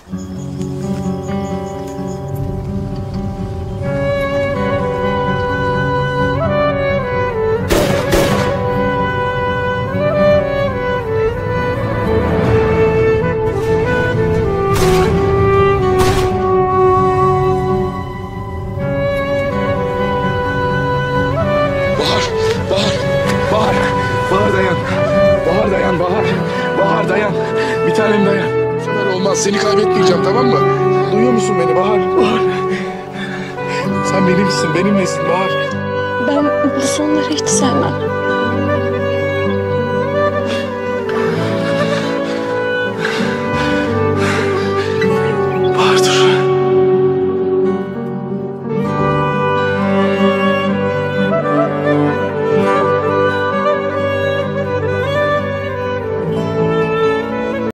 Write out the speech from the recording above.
Bahar dayan. Bahar dayan, Bahar. Bahar dayan. Bir tanem dayan. Bu sefer olmaz. Seni kaybetmeyeceğim, tamam mı? Duyuyor musun beni Bahar? Bahar. Sen benimsin, benimlesin Bahar. Ben bu sonları hiç sevmem.